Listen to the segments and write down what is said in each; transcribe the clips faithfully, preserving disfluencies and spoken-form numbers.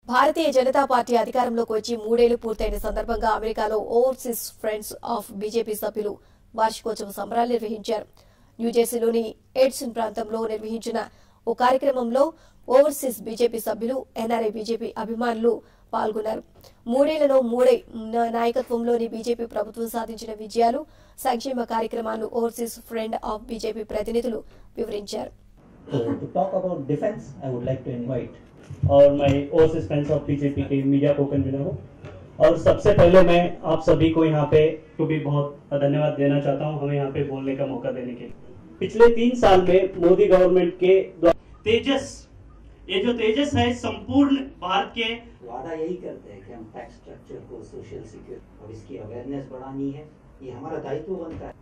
Bharatiya Janata party అధికారంలోకి వచ్చి మూడేళ్లు పూర్తయిన సందర్భంగా అమెరికాలో ఓవర్సీస్ ఫ్రెండ్స్ ఆఫ్ బీజేపీ సభ్యులు వార్షికోత్సవ సంబరాలు నిర్వహించారు. న్యూజెర్సీలోని ఎడ్సన్ ప్రాంతంలో నిర్వహించిన ఓ కార్యక్రమంలో ఓవర్సీస్ బీజేపీ సభ్యులు, ఎన్ఆర్ఐ బీజేపీ అభిమానులు పాల్గొన్నారు. మూడేళ్లలో మూడే నాయకత్వంలోని బీజేపీ ప్రభుత్వం సాధించిన విజయాలు, సంక్షేమ కార్యక్రమాలు ఓవర్సీస్ ఫ్రెండ్ ఆఫ్ బీజేపీ ప్రతినిధులు వివరించారు. और मैं ओवरसीज फ्रेंड्स ऑफ बीजेपी के मीडिया को कन्वीनर हूँ और सबसे पहले मैं आप सभी को यहाँ पे को भी बहुत धन्यवाद देना चाहता हूँ हमें यहाँ पे बोलने का मौका देने के लिए। पिछले तीन साल में मोदी गवर्नमेंट के तेजस, ये जो तेजस है संपूर्ण भारत के वादा यही करते हैं कि हम टैक्स स्ट्रक्चर को, सोशल सिक्योरिटी और इसकी अवेयरनेस बढ़ानी है, ये हमारा दायित्व बनता है।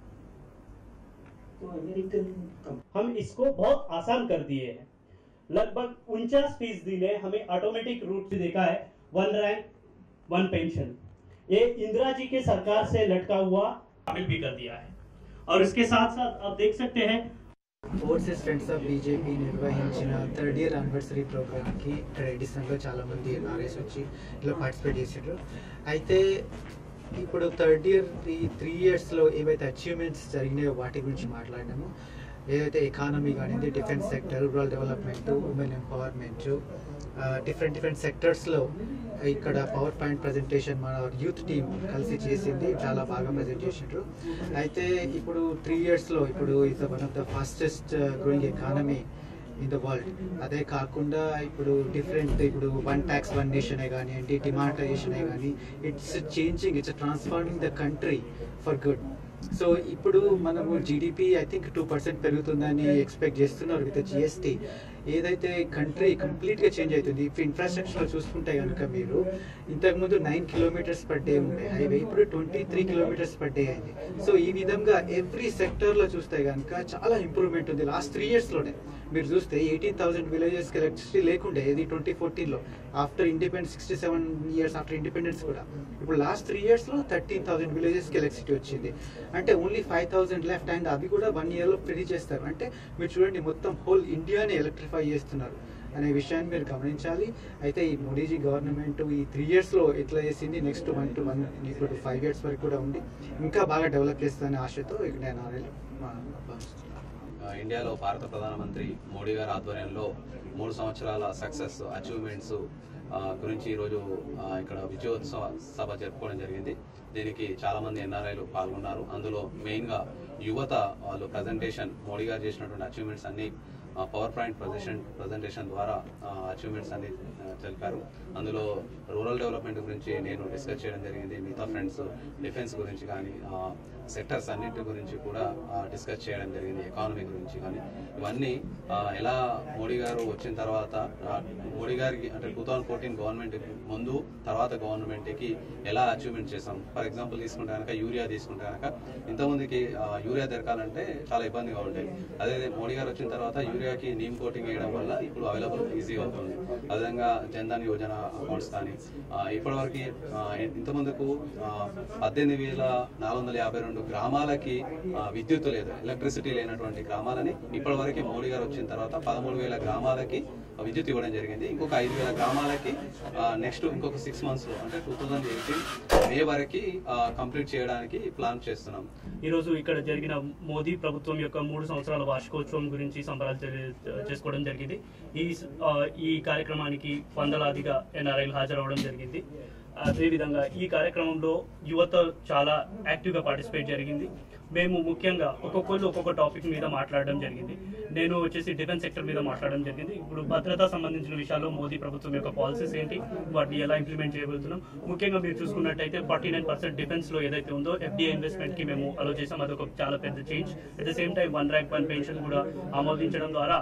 तो अमेरिकन हम इसको बहुत आसान कर दिए हैं। लगभग उनचास फीसदी ने हमें ऑटोमेटिक रूट से देखा है वन रैंक वन पेंशन, ये इंदिरा जी के सरकार से लटका हुआ शामिल भी कर दिया है। और इसके साथ साथ आप देख सकते हैं ఓవర్సీస్ ఫ్రెండ్స్ ఆఫ్ బీజేపీ నిర్వహించిన థర్డ్ ఇయర్ యానివర్సరీ ప్రోగ్రామ్కి ట్రెడిషనల్గా చాలామంది ఎన్ఆర్ఐస్ వచ్చి ఇలా పార్టిసిపేట్ చేసారు. అయితే ఇప్పుడు థర్డ్ ఇయర్ ఈ త్రీ ఇయర్స్లో ఏవైతే అచీవ్మెంట్స్ జరిగినాయో వాటి గురించి మాట్లాడినాము. ఏదైతే ఎకానమీ కానివ్వండి, defence sector, rural development, women empowerment, different different సెక్టర్స్లో ఇక్కడ పవర్ పాయింట్ ప్రజెంటేషన్ మన యూత్ టీమ్ కలిసి చేసింది, చాలా బాగా ప్రజెంట్ చేసిండ్రు. అయితే ఇప్పుడు త్రీ ఇయర్స్లో ఇప్పుడు is one of the fastest growing economy in the world. అదే కాకుండా ఇప్పుడు డిఫరెంట్ ఇప్పుడు వన్ ట్యాక్స్ వన్ నేషనే కానివ్వండి, డిమానిటైజేషనే కానీ, it's changing, it's transforming the country for good. So ఇప్పుడు మనము GDP I think two percent పెరుగుతుందని ఎక్స్పెక్ట్ చేస్తున్నారు విత్ జిఎస్టీ. ఏదైతే కంట్రీ కంప్లీట్గా చేంజ్ అవుతుంది. ఇప్పుడు ఇన్ఫ్రాస్ట్రక్చర్లో చూసుకుంటే కనుక మీరు ఇంతకుముందు నైన్ కిలోమీటర్స్ పర్ డే ఉండే హైవే, ఇప్పుడు twenty three kilometres per day అయింది. సో ఈ విధంగా ఎవ్రీ సెక్టర్లో చూస్తే కనుక చాలా ఇంప్రూవ్మెంట్ ఉంది. లాస్ట్ త్రీ ఇయర్స్లోనే మీరు చూస్తే ఎయిటీన్ థౌసండ్ విలేజెస్కి ఎలక్ట్రిసిటీ లేకుండే, ఇది ట్వంటీ ఫోర్టీన్లో after independence, sixty seven years after independence కూడా. ఇప్పుడు లాస్ట్ త్రీ ఇయర్స్లో థర్టీన్ థౌసండ్ విలేజెస్కి ఎలక్ట్రిసిటీ వచ్చింది. అంటే only five thousand left, and అవి కూడా వన్ ఇయర్లో ఫినిష్ చేస్తారు. అంటే మీరు చూడండి మొత్తం హోల్ ఇండియాని ఎలక్ట్రిఫై చేస్తున్నారు అనే విషయాన్ని మీరు గమనించాలి. అయితే ఈ మోడీజీ గవర్నమెంట్ ఈ త్రీ ఇయర్స్లో ఎట్లా చేసింది, నెక్స్ట్ వన్ టు వన్ ఇప్పుడు ఫైవ్ ఇయర్స్ వరకు కూడా ఉండి ఇంకా బాగా డెవలప్ చేస్తుందనే ఆశతో ఇక్కడ నేను భావిస్తున్నాను. ఇండియాలో భారత ప్రధానమంత్రి మోడీ గారి ఆధ్వర్యంలో మూడు సంవత్సరాల సక్సెస్ అచీవ్మెంట్స్ గురించి ఈరోజు ఇక్కడ విజయోత్సవ సభ జరుపుకోవడం జరిగింది. దీనికి చాలామంది ఎన్ఆర్ఐలు పాల్గొన్నారు. అందులో మెయిన్గా యువత వాళ్ళు ప్రజెంటేషన్, మోడీ గారు చేసినటువంటి అచీవ్మెంట్స్ అన్ని పవర్ పాయింట్ ప్రజెషన్ ప్రజెంటేషన్ ద్వారా అచీవ్మెంట్స్ అన్ని తెలిపారు. అందులో రూరల్ డెవలప్మెంట్ గురించి నేను డిస్కస్ చేయడం జరిగింది. మిగతా ఫ్రెండ్స్ డిఫెన్స్ గురించి కానీ, సెక్టర్స్ అన్నింటి గురించి కూడా డిస్కస్ చేయడం జరిగింది. ఎకానమీ గురించి కానీ, ఇవన్నీ ఎలా మోడీ గారు వచ్చిన తర్వాత, మోడీ గారికి అంటే టూ థౌజండ్ ఫోర్టీన్ గవర్నమెంట్ ముందు తర్వాత గవర్నమెంట్కి ఎలా అచీవ్మెంట్ చేసాం. ఫర్ ఎగ్జాంపుల్ తీసుకుంటే కనుక యూరియా తీసుకుంటే కనుక ఇంతమందికి యూరియా దొరకాలంటే చాలా ఇబ్బందిగా ఉండేది. అదే మోడీ గారు వచ్చిన తర్వాత యూరియాకి నీమ్ కోటింగ్ వేయడం వల్ల ఇప్పుడు అవైలబుల్ ఈజీగా అవుతుంది. అదేవిధంగా జన్ధన్ యోజన అకౌంట్స్ కానీ, ఇప్పటివరకు ఇంతమందికు పద్దెనిమిది వేల నాలుగు వందల యాభై రెండు గ్రామాలకి విద్యుత్ లేదు, ఎలక్ట్రిసిటీ లేనటువంటి గ్రామాలని ఇప్పటి వరకు మోడీ గారు వచ్చిన తర్వాత పదమూడు వేల గ్రామాలకి విద్యుత్ ఇవ్వడం జరిగింది. ఇంకొక ఐదు వేల గ్రామాలకి నెక్స్ట్ ఇంకొక సిక్స్ మంత్స్ లో అంటే టూ థౌజండ్ ఎయిటీన్ మే వరకు కంప్లీట్ చేయడానికి ప్లాన్ చేస్తున్నాం. ఈరోజు ఇక్కడ జరిగిన మోదీ ప్రభుత్వం యొక్క మూడు సంవత్సరాల వార్షికోత్సవం గురించి సంబరాలు చేసుకోవడం జరిగింది. ఈ ఈ కార్యక్రమానికి వందలాదిగా ఎన్ఆర్ఐలు హాజరవడం జరిగింది. అదేవిధంగా ఈ కార్యక్రమంలో యువత చాలా యాక్టివ్గా పార్టిసిపేట్ జరిగింది. మేము ముఖ్యంగా ఒక్కొక్కరు ఒక్కొక్క టాపిక్ మీద మాట్లాడడం జరిగింది. నేను వచ్చేసి డిఫెన్స్ సెక్టర్ మీద మాట్లాడడం జరిగింది. ఇప్పుడు భద్రతా సంబంధించిన విషయాల్లో మోదీ ప్రభుత్వం యొక్క పాలసీస్ ఏంటి, వాటిని ఎలా ఇంప్లిమెంట్ చేయబోతున్నాం. ముఖ్యంగా మీరు చూసుకున్నట్టయితే ఫార్టీ నైన్ పర్సెంట్ డిఫెన్స్ లో ఏదైతే ఉందో ఎఫ్డీఐ ఇన్వెస్ట్మెంట్ కి మేము అలో చేసాం. అదొక చాలా పెద్ద change. At the same time one rank one pension కూడా ఆమోదించడం ద్వారా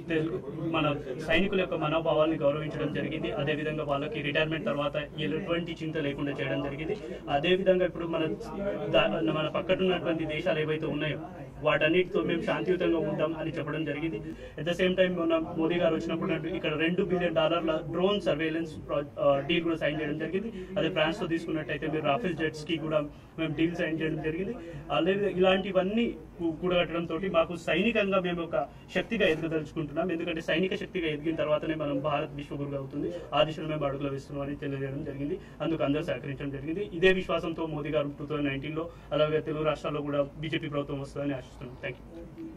మన సైనికుల యొక్క మనోభావాల్ని గౌరవించడం జరిగింది. అదేవిధంగా వాళ్ళకి రిటైర్మెంట్ తర్వాత ఎటువంటి చింత లేకుండా చేయడం జరిగింది. అదేవిధంగా ఇప్పుడు మన మన పక్కనున్నటువంటి దేశాలు ఏవైతే ఉన్నాయో వాటన్నిటితో మేము శాంతియుతంగా ఉంటాం అని చెప్పడం జరిగింది. అట్ ద సేమ్ టైం మొన్న మోదీ గారు వచ్చినప్పుడు ఇక్కడ రెండు బిలియన్ డాలర్ల డ్రోన్ సర్వేలెన్స్ డీల్ కూడా సైన్ చేయడం జరిగింది. అదే ఫ్రాన్స్ తో తీసుకున్నట్టయితే మీరు రాఫెల్ జెట్స్ కి కూడా మేము డీల్ సైన్ చేయడం జరిగింది. అలాగే ఇలాంటివన్నీ కూడగట్టడంతో మాకు సైనికంగా మేము ఒక శక్తిగా ఎదగదలుచుకుంటున్నాం. ఎందుకంటే సైనిక శక్తిగా ఎదిగిన తర్వాతనే మనం భారత్ విశ్వగురుగా అవుతుంది. ఆ దిశలో మేము అడుగులు వేస్తున్నాం అని తెలియజేయడం జరిగింది. అందుకు అందరూ సహకరించడం జరిగింది. ఇదే విశ్వాసంతో మోదీ గారు టూ థౌసండ్ నైన్టీన్ లో అలాగే తెలుగు రాష్ట్రాల్లో కూడా బీజేపీ ప్రభుత్వం వస్తుందని ఆశిస్తున్నాం. Thank you.